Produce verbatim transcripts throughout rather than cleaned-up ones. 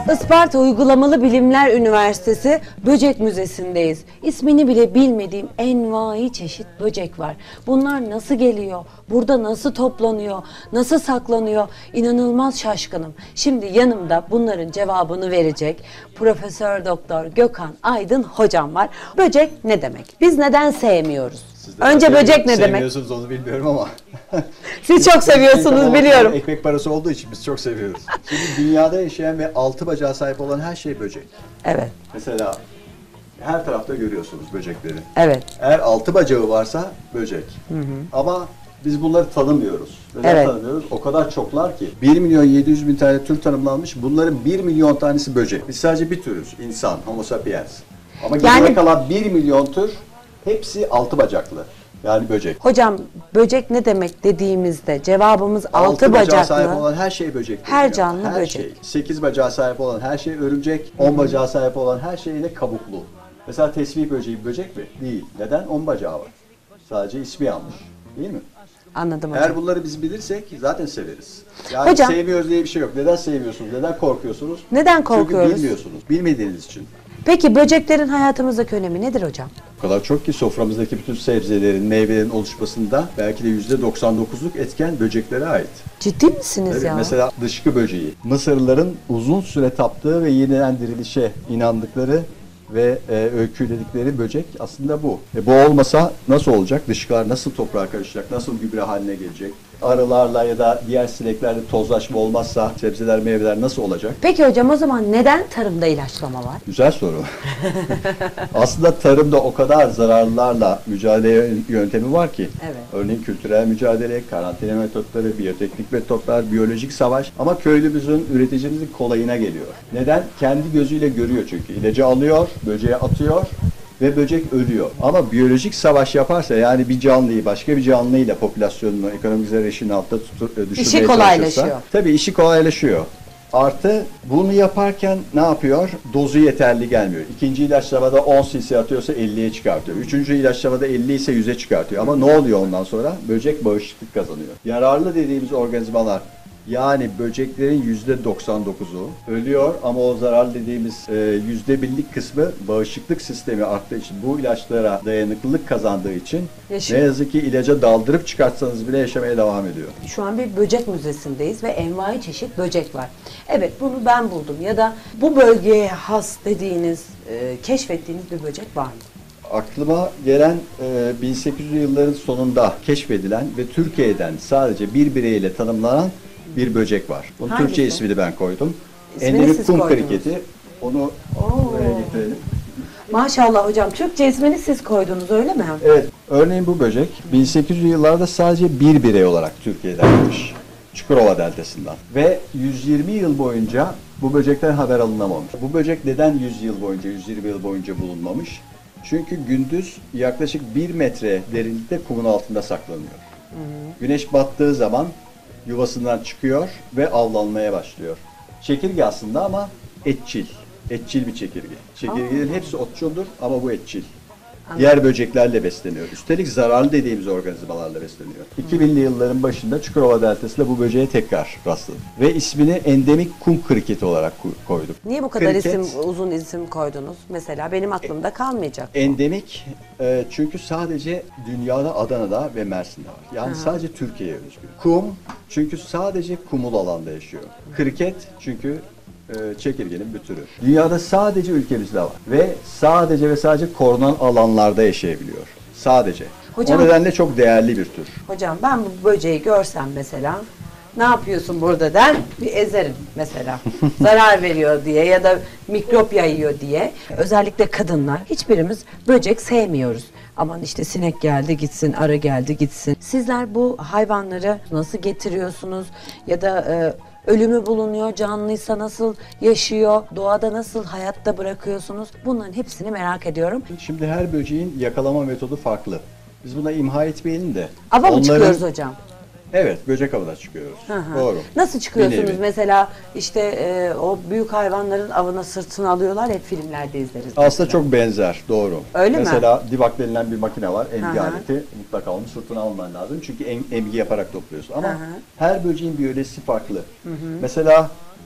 Isparta Uygulamalı Bilimler Üniversitesi Böcek Müzesi'ndeyiz. İsmini bile bilmediğim envai çeşit böcek var. Bunlar nasıl geliyor? Burada nasıl toplanıyor? Nasıl saklanıyor? İnanılmaz şaşkınım. Şimdi yanımda bunların cevabını verecek Profesör Doktor Gökhan Aydın hocam var. Böcek ne demek? Biz neden sevmiyoruz? Önce böcek ne demek? Sevmiyorsunuz onu bilmiyorum ama. Siz çok seviyorsunuz biliyorum. Ekmek parası olduğu için biz çok seviyoruz. Şimdi dünyada yaşayan ve altı bacağa sahip olan her şey böcek. Evet. Mesela her tarafta görüyorsunuz böcekleri. Evet. Eğer altı bacağı varsa böcek. Hı hı. Ama biz bunları tanımıyoruz. Neden Evet. tanımıyoruz? O kadar çoklar ki. bir milyon yedi yüz bin tane tür tanımlanmış. Bunların bir milyon tanesi böcek. Biz sadece bir türüz. İnsan, Homo sapiens. Ama geriye Yani- kalan bir milyon tür hepsi altı bacaklı. Yani böcek. Hocam böcek ne demek dediğimizde cevabımız altı, Altı bacağa sahip bacaklı. olan her şey böcek. Her deniyor. canlı her böcek. Şey. sekiz bacağa sahip olan her şey örümcek. on bacağa sahip olan her şey de kabuklu. Mesela tesbih böceği böcek mi? Değil. Neden? on bacağı var. Sadece ismi yanlış. Değil mi? Anladım hocam. Eğer bunları biz bilirsek zaten severiz. Yani Hocam- sevmiyoruz diye bir şey yok. Neden sevmiyorsunuz? Neden korkuyorsunuz? Neden korkuyoruz? Çünkü bilmiyorsunuz. Bilmediğiniz için. Peki böceklerin hayatımızdaki önemi nedir hocam? O kadar çok ki soframızdaki bütün sebzelerin, meyvelerin oluşmasında belki de yüzde doksan dokuzluk etken böceklere ait. Ciddi misiniz Tabii, ya? mesela dışkı böceği. Mısırlıların uzun süre taptığı ve yeniden dirilişe inandıkları ve e, öyküledikleri böcek aslında bu. E, bu olmasa nasıl olacak? Dışkılar nasıl toprağa karışacak? Nasıl gübre haline gelecek? Arılarla ya da diğer sineklerle tozlaşma olmazsa sebzeler, meyveler nasıl olacak? Peki hocam o zaman neden tarımda ilaçlama var? Güzel soru. Aslında tarımda o kadar zararlılarla mücadele yöntemi var ki. Evet. Örneğin kültürel mücadele, karantina metotları, biyoteknik metotlar, biyolojik savaş. Ama köylümüzün, üreticimizin kolayına geliyor. Neden? Kendi gözüyle görüyor çünkü. İlacı alıyor, böceğe atıyor ve böcek ölüyor. Ama biyolojik savaş yaparsa, yani bir canlıyı başka bir canlıyla popülasyonunu ekonomik zarar eşiğinin altında tutup düşürmeye İşi çalışırsa, kolaylaşıyor. tabii işi kolaylaşıyor. Artı bunu yaparken ne yapıyor? Dozu yeterli gelmiyor. İkinci ilaçlamada on cc atıyorsa elliye çıkartıyor. Üçüncü ilaçlamada elli ise yüze çıkartıyor. Ama ne oluyor ondan sonra? Böcek bağışıklık kazanıyor. Yararlı dediğimiz organizmalar, yani böceklerin yüzde doksan dokuzu ölüyor ama o zarar dediğimiz e, yüzde birlik kısmı bağışıklık sistemi arttığı için, bu ilaçlara dayanıklılık kazandığı için Yaşıyor. ne yazık ki ilaca daldırıp çıkartsanız bile yaşamaya devam ediyor. Şu an bir böcek müzesindeyiz ve envai çeşit böcek var. Evet, bunu ben buldum ya da bu bölgeye has dediğiniz, e, keşfettiğiniz bir böcek var mı? Aklıma gelen e, bin sekiz yüzlü yılların sonunda keşfedilen ve Türkiye'den sadece bir bireyle tanımlanan bir böcek var. Bunun Hangisi? Türkçe ismini ben koydum. İsmini Endemik siz kum koydunuz. kriketi. Onu Oo. buraya getirelim. Maşallah hocam, Türkçe ismini siz koydunuz öyle mi? Evet, örneğin bu böcek bin sekiz yüzlü yıllarda sadece bir birey olarak Türkiye'den gelmiş. Çukurova deltasından. Ve yüz yirmi yıl boyunca bu böcekten haber alınamamış. Bu böcek neden yüz yıl boyunca, yüz yirmi yıl boyunca bulunmamış? Çünkü gündüz yaklaşık bir metre derinlikte kumun altında saklanıyor. Hı hı. Güneş battığı zaman yuvasından çıkıyor ve avlanmaya başlıyor. Çekirge aslında ama etçil. Etçil bir çekirge. Çekirgelerin hepsi otçuldur ama bu etçil. Diğer böceklerle besleniyor. Üstelik zararlı dediğimiz organizmalarla besleniyor. iki binli yılların başında Çukurova Deltası'nda bu böceğe tekrar rastladık. Ve ismini endemik kum kriketi olarak koyduk. Niye bu kadar Kriket, isim, uzun isim koydunuz? Mesela benim aklımda kalmayacak. endemik e, çünkü sadece dünyada, Adana'da ve Mersin'de var. Yani Aha. sadece Türkiye'ye özgü. Kum çünkü sadece kumul alanda yaşıyor. Kriket çünkü e, çekirgenin bir türü. Dünyada sadece ülkemizde var. Ve sadece ve sadece korunan alanlarda yaşayabiliyor. Sadece. Hocam- O nedenle çok değerli bir tür. Hocam ben bu böceği görsem mesela, ne yapıyorsun burada der, bir ezerim mesela. Zarar veriyor diye ya da mikrop yayıyor diye. Özellikle kadınlar, hiçbirimiz böcek sevmiyoruz. Aman işte sinek geldi gitsin, arı geldi gitsin. Sizler bu hayvanları nasıl getiriyorsunuz ya da e, ölümü bulunuyor, canlıysa nasıl yaşıyor, doğada nasıl hayatta bırakıyorsunuz? Bunların hepsini merak ediyorum. Şimdi her böceğin yakalama metodu farklı. Biz buna imha etmeyelim de. Ava mı onların- çıkıyoruz hocam? Evet, böcek avına çıkıyoruz. Hı hı. Doğru. Nasıl çıkıyorsunuz Bir nevi. mesela işte e, o büyük hayvanların avına sırtını alıyorlar, hep filmlerde izleriz. Aslında mesela. çok benzer, doğru. Öyle mi? Mesela divak denilen bir makine var, emgi Hı hı. aleti. Mutlaka onun sırtına alman lazım çünkü em, emgi yaparak topluyorsun. Ama Hı hı. her böceğin biyolojisi farklı. Mesela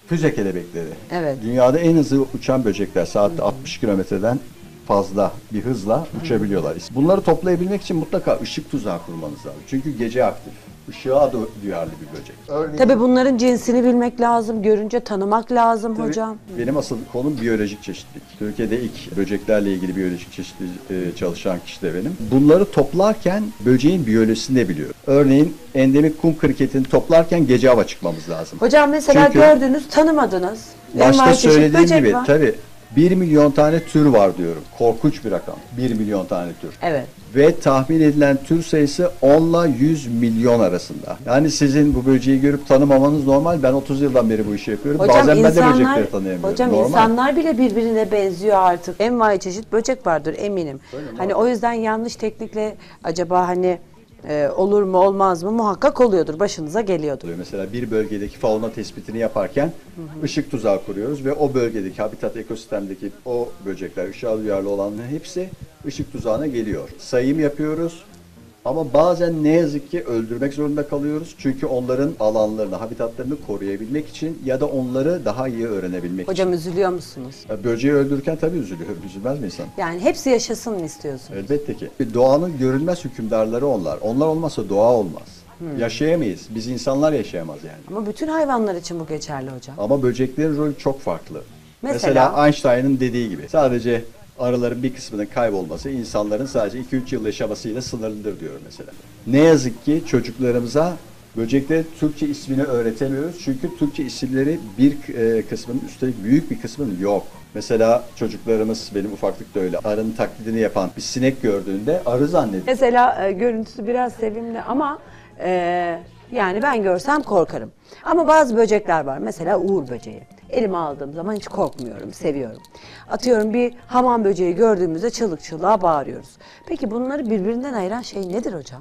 Füze kelebekleri. Evet. Dünyada en hızlı uçan böcekler. Saatte altmış kilometreden fazla bir hızla uçabiliyorlar. Bunları toplayabilmek için mutlaka ışık tuzağı kurmanız lazım. Çünkü gece aktif. Işığa da duyarlı bir böcek. Örneğin, Tabii bunların cinsini bilmek lazım, görünce tanımak lazım tabii hocam. Benim asıl konum biyolojik çeşitlilik. Türkiye'de ilk böceklerle ilgili biyolojik çeşitlilik e, çalışan kişi de benim. Bunları toplarken böceğin biyolojisini de biliyorum. Örneğin endemik kum kriketini toplarken gece hava çıkmamız lazım. Hocam mesela Çünkü gördünüz, tanımadınız. Başta Envai çeşit söylediğim böcek gibi var. tabii bir milyon tane tür var diyorum. Korkunç bir rakam. bir milyon tane tür. Evet. Ve tahmin edilen tür sayısı on ile yüz milyon arasında. Yani sizin bu böceği görüp tanımamanız normal. Ben otuz yıldan beri bu işi yapıyorum. Hocam Bazen ben de insanlar, böcekleri tanıyamıyorum. hocam normal. insanlar bile birbirine benziyor artık. Envai çeşit böcek vardır eminim. Öyle mi? Hani o yüzden yanlış teknikle acaba hani e, olur mu olmaz mı muhakkak oluyordur. Başınıza geliyordur. Mesela bir bölgedeki fauna tespitini yaparken hı hı. ışık tuzağı kuruyoruz ve o bölgedeki habitat ekosistemdeki o böcekler, ışığa duyarlı olanların hepsi ışık tuzağına geliyor. Sayım yapıyoruz ama bazen ne yazık ki öldürmek zorunda kalıyoruz. Çünkü onların alanlarını, habitatlarını koruyabilmek için ya da onları daha iyi öğrenebilmek Hocam için. üzülüyor musunuz? Böceği öldürürken tabii üzülüyor. Üzülmez mi insan? Yani hepsi yaşasın mı istiyorsunuz? Elbette ki. Doğanın görünmez hükümdarları onlar. Onlar olmasa doğa olmaz. Hmm. Yaşayamayız. Biz insanlar yaşayamaz yani. Ama bütün hayvanlar için bu geçerli hocam. Ama böceklerin rolü çok farklı. Mesela, Mesela Einstein'ın dediği gibi sadece arıların bir kısmının kaybolması insanların sadece iki üç yıl yaşamasıyla sınırlıdır diyor mesela. Ne yazık ki çocuklarımıza böceklere Türkçe ismini öğretemiyoruz. Çünkü Türkçe isimleri bir kısmının, üstelik büyük bir kısmının yok. Mesela çocuklarımız, benim ufaklıkta öyle, arının taklidini yapan bir sinek gördüğünde arı zannediyor. Mesela e, görüntüsü biraz sevimli ama e, yani ben görsem korkarım. Ama bazı böcekler var. Mesela uğur böceği. Elime aldığım zaman hiç korkmuyorum, seviyorum. Atıyorum bir hamam böceği gördüğümüzde çığlık çığlığa bağırıyoruz. Peki bunları birbirinden ayıran şey nedir hocam?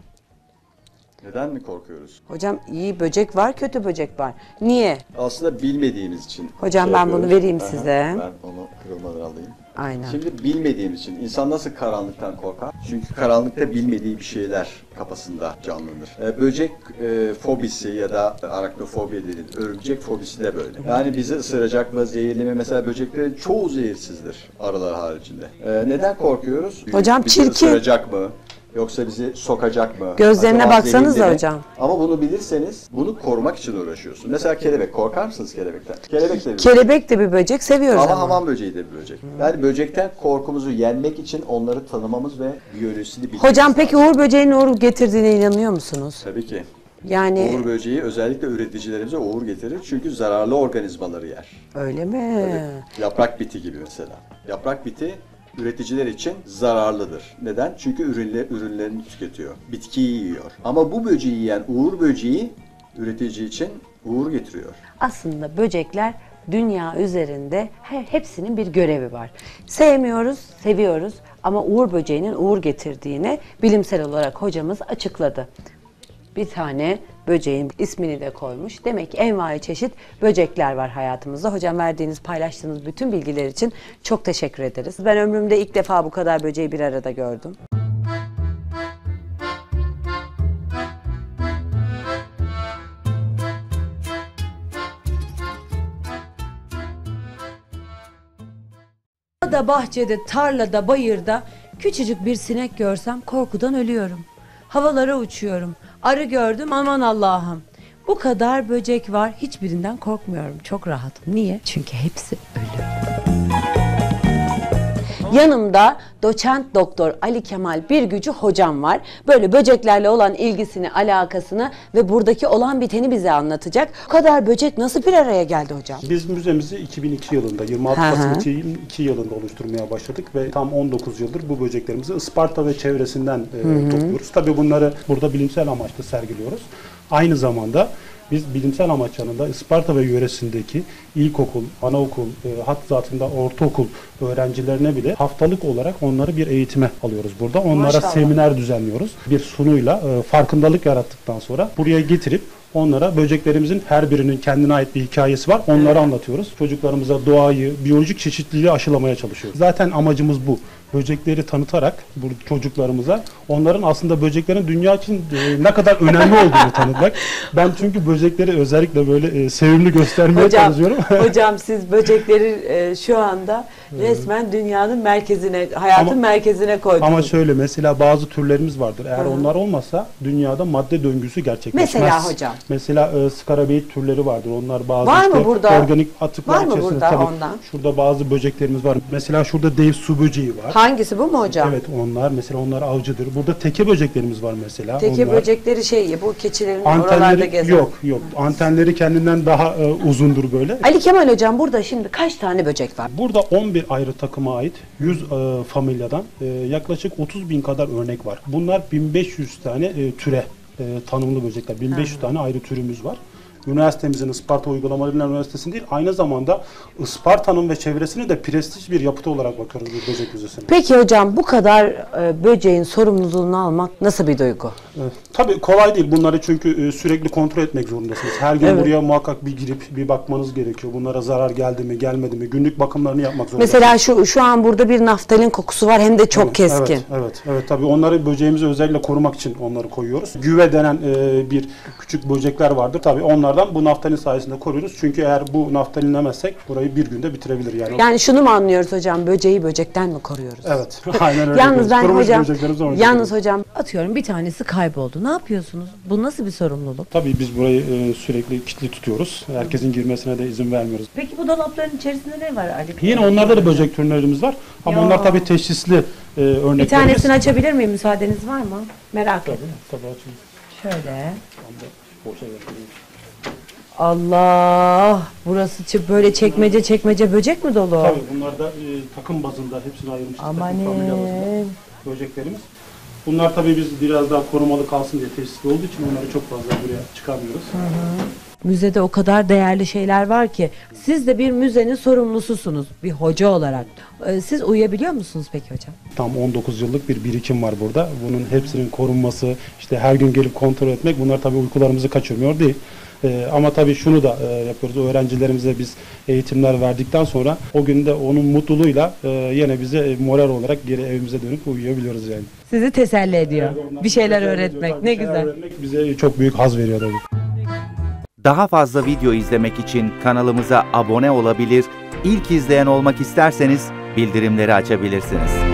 Neden mi korkuyoruz? Hocam iyi böcek var, kötü böcek var. Niye? Aslında bilmediğimiz için. Hocam şey ben bunu yapıyoruz. vereyim Aha, size. Ben onu kırılmadan alayım. Aynen. Şimdi bilmediğimiz için insan nasıl karanlıktan korkar? Çünkü karanlıkta bilmediği bir şeyler kafasında canlanır. Ee, böcek e, fobisi ya da arachnofobi dediğimiz örümcek fobisi de böyle. Yani bizi ısıracak mı, zehirli mi? Mesela böceklerin çoğu zehirsizdir arılar haricinde. Ee, neden korkuyoruz? Hocam bizi çirkin. ısıracak mı? Yoksa bizi sokacak mı? Gözlerine Acaba baksanıza zehirli mi? hocam. Ama bunu bilirseniz bunu korumak için uğraşıyorsun. Mesela kelebek. Korkar mısınız kelebekten? Kelebek de bir Kelebek de bir böcek, seviyoruz ama ama. hamam böceği de bir böcek. Yani böcekten korkumuzu yenmek için onları tanımamız ve biyolojisini bilmemiz Hocam lazım. peki uğur böceğinin uğur getirdiğine inanıyor musunuz? Tabii ki. Yani Uğur böceği özellikle üreticilerimize uğur getirir. Çünkü zararlı organizmaları yer. öyle mi? Tabii. Yaprak biti gibi mesela. Yaprak biti üreticiler için zararlıdır. Neden? Çünkü ürünler, ürünlerini tüketiyor. Bitkiyi yiyor. Ama bu böceği yiyen uğur böceği üretici için uğur getiriyor. Aslında böcekler dünya üzerinde he- hepsinin bir görevi var. Sevmiyoruz, seviyoruz ama uğur böceğinin uğur getirdiğini bilimsel olarak hocamız açıkladı. Bir tane böceğin ismini de koymuş. Demek ki envai çeşit böcekler var hayatımızda. Hocam verdiğiniz, paylaştığınız bütün bilgiler için çok teşekkür ederiz. Ben ömrümde ilk defa bu kadar böceği bir arada gördüm. Da bahçede, tarlada, bayırda küçücük bir sinek görsem korkudan ölüyorum. Havalara uçuyorum. Arı gördüm, aman Allah'ım. Bu kadar böcek var, hiçbirinden korkmuyorum. Çok rahatım. Niye? Çünkü hepsi ölü. Yanımda doçent doktor Ali Kemal Birgücü hocam var. Böyle böceklerle olan ilgisini, alakasını ve buradaki olan biteni bize anlatacak. Bu kadar böcek nasıl bir araya geldi hocam? Biz müzemizi iki bin iki yılında, yirmi altı Kasım iki bin iki yılında oluşturmaya başladık ve tam on dokuz yıldır bu böceklerimizi Isparta ve çevresinden e, topluyoruz. Tabii bunları burada bilimsel amaçla sergiliyoruz. Aynı zamanda biz bilimsel amaçlarında Isparta ve yöresindeki ilkokul, anaokul, e, hatta zatında ortaokul öğrencilerine bile haftalık olarak onları bir eğitime alıyoruz burada. Onlara Maşallah. seminer düzenliyoruz. Bir sunuyla e, farkındalık yarattıktan sonra buraya getirip onlara böceklerimizin her birinin kendine ait bir hikayesi var. Onları anlatıyoruz. Çocuklarımıza doğayı, biyolojik çeşitliliği aşılamaya çalışıyoruz. Zaten amacımız bu. böcekleri tanıtarak bu çocuklarımıza onların aslında böceklerin dünya için e, ne kadar önemli olduğunu tanıtmak. Ben çünkü böcekleri özellikle böyle e, sevimli göstermeye Hocam, çalışıyorum. hocam siz böcekleri e, şu anda resmen dünyanın merkezine, hayatın Ama- merkezine koydunuz. Ama şöyle mesela bazı türlerimiz vardır. Eğer Hı hı. onlar olmasa dünyada madde döngüsü gerçekleşmez. Mesela hocam? Mesela e, skarabeit türleri vardır. Onlar bazı Var mı işte burada? organik atıklar Var mı içerisinde. burada Tabii ondan? Şurada bazı böceklerimiz var. Mesela şurada dev su böceği var. Hangisi, bu mu hocam? Evet onlar mesela onlar avcıdır. Burada teke böceklerimiz var mesela. Teke onlar. böcekleri şey, bu keçilerin oralarda Antenleri gezen. yok yok. Antenleri kendinden daha e, uzundur böyle. Ali Kemal hocam, burada şimdi kaç tane böcek var? Burada on bir ayrı takıma ait yüz e, familyadan e, yaklaşık otuz bin kadar örnek var. Bunlar bin beş yüz tane e, türe e, tanımlı böcekler. bin beş yüz tane ayrı türümüz var. Üniversitemizin Isparta Uygulamalı Bilimler Üniversitesi'nin değil, aynı zamanda Isparta'nın ve çevresini de prestij bir yapıtı olarak bakıyoruz bu böcek müzesine. Peki hocam, bu kadar e, böceğin sorumluluğunu almak nasıl bir duygu? Evet. Tabii kolay değil. Bunları çünkü e, sürekli kontrol etmek zorundasınız. Her gün Evet. buraya muhakkak bir girip bir bakmanız gerekiyor. Bunlara zarar geldi mi, gelmedi mi? Günlük bakımlarını yapmak zorundasınız. Mesela şu şu an burada bir naftalin kokusu var, hem de çok Evet, keskin. Evet, evet, evet. Tabii onları böceğimizi özellikle korumak için onları koyuyoruz. Güve denen e, bir küçük böcekler vardır. Tabii onlardan bu naftalin sayesinde koruyoruz. Çünkü eğer bu naftalinlemezsek burayı bir günde bitirebilir yani. Yani şunu mu anlıyoruz hocam, böceği böcekten mi koruyoruz? Evet, aynen öyle. Yalnız ben Korumuş hocam, böceklerimizi orada yalnız koruyoruz. hocam atıyorum bir tanesi kayboldu. Ne yapıyorsunuz? Bu nasıl bir sorumluluk? Tabii biz burayı e, sürekli kilitli tutuyoruz. Herkesin girmesine de izin vermiyoruz. Peki bu dolapların içerisinde ne var Ali? Yine onlarda da böcek türlerimiz var. Ama Ya. onlar tabii teşhisli e, örneklerimiz. Bir tanesini açabilir miyim? Müsaadeniz var mı? Merak Tabii, ettim. tabii açın. Şöyle. Boşa yapayım. Allah! Burası çı- böyle çekmece çekmece böcek mi dolu? Tabii bunlar da e, takım bazında hepsini ayırmışız. Takım familya bazında Amanın. böceklerimiz. Bunlar tabii biz biraz daha korumalı kalsın diye teşhisli olduğu için onları çok fazla buraya çıkarmıyoruz. Müzede o kadar değerli şeyler var ki. Siz de bir müzenin sorumlususunuz bir hoca olarak. Ee, Siz uyuyabiliyor musunuz peki hocam? Tam on dokuz yıllık bir birikim var burada. Bunun hepsinin korunması, işte her gün gelip kontrol etmek bunlar tabii uykularımızı kaçırmıyor değil. Ee, ama tabii şunu da e, yapıyoruz. Öğrencilerimize biz eğitimler verdikten sonra o günde onun mutluluğuyla e, yine bize e, moral olarak geri evimize dönüp uyuyabiliyoruz yani. Sizi teselli ediyor. Evet, onlar Bir şeyler bize öğretmek tabii ne bir şeyler güzel. öğretmek bize çok büyük haz veriyor tabii. Daha fazla video izlemek için kanalımıza abone olabilir, ilk izleyen olmak isterseniz bildirimleri açabilirsiniz.